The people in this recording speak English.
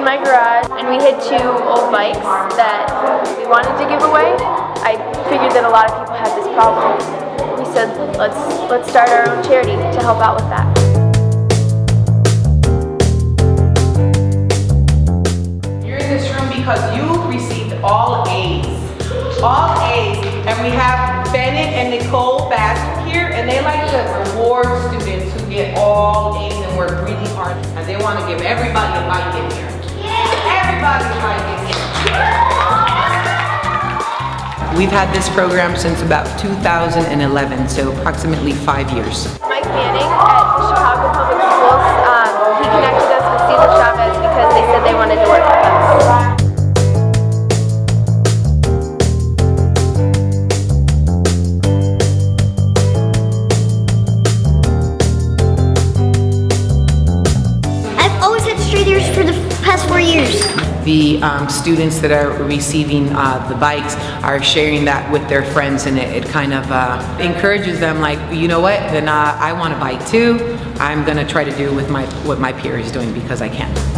cleaned my garage and we hid 2 old bikes that we wanted to give away. I figured that a lot of people had this problem. We said, let's start our own charity to help out with that. You're in this room because you received all A's. All A's. And we have Bennett and Nicole Bassett here, and they like to reward students who get all A's and work really hard. And they want to give everybody a bike in here. Everybody a bike in here. We've had this program since about 2011, so approximately 5 years. Mike Manning at Chicago Public Schools, he connected us with Cesar Chavez because they said they wanted to work with us. For the past 4 years. The students that are receiving the bikes are sharing that with their friends, and it kind of encourages them, like, you know what, then I want a bike too. I'm gonna try to do with what my peer is doing because I can.